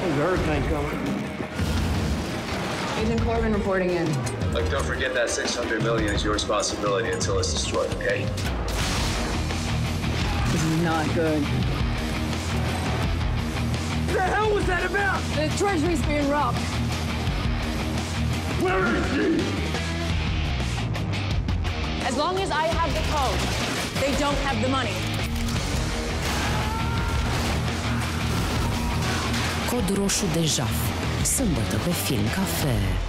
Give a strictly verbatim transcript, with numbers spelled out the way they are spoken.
There's a hurricane coming. Agent Corbin reporting in. Look, don't forget that six hundred million is your responsibility until it's destroyed, okay? This is not good. What the hell was that about? The treasury's being robbed. Where is she? As long as I have the code, they don't have the money. Cod roșu de jaf. Sâmbătă pe Film Cafe.